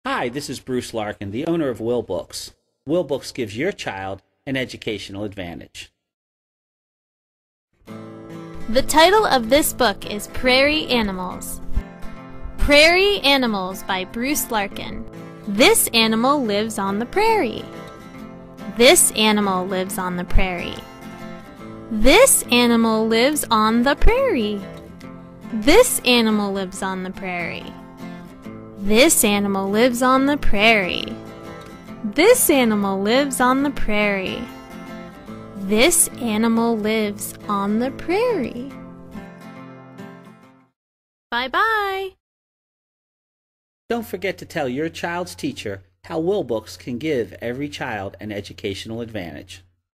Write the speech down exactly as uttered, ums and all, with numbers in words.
Hi, this is Bruce Larkin, the owner of Wilbooks. Wilbooks gives your child an educational advantage. The title of this book is Prairie Animals. Prairie Animals by Bruce Larkin. This animal lives on the prairie. This animal lives on the prairie. This animal lives on the prairie. This animal lives on the prairie. This animal lives on the prairie. This animal lives on the prairie. This animal lives on the prairie. Bye-bye. Don't forget to tell your child's teacher how Wilbooks can give every child an educational advantage.